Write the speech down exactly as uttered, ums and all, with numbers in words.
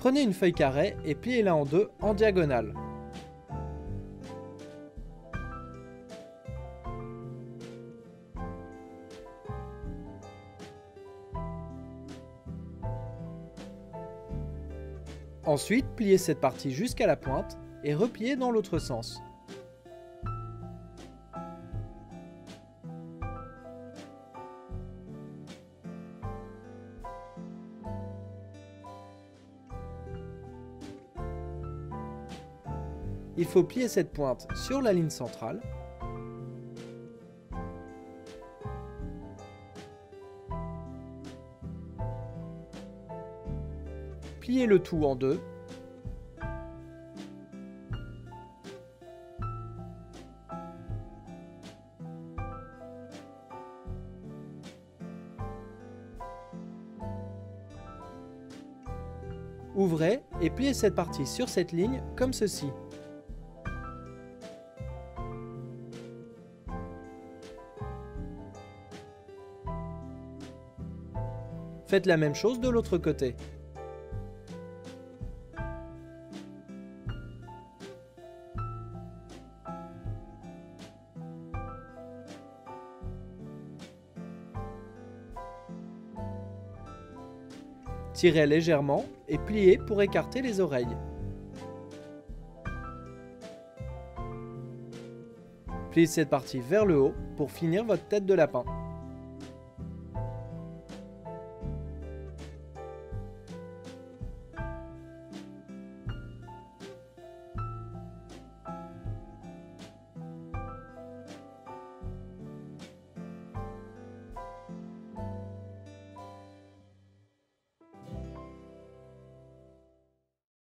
Prenez une feuille carrée et pliez-la en deux en diagonale. Ensuite, pliez cette partie jusqu'à la pointe et repliez dans l'autre sens. Il faut plier cette pointe sur la ligne centrale. Pliez le tout en deux. Ouvrez et pliez cette partie sur cette ligne comme ceci. Faites la même chose de l'autre côté. Tirez légèrement et pliez pour écarter les oreilles. Pliez cette partie vers le haut pour finir votre tête de lapin.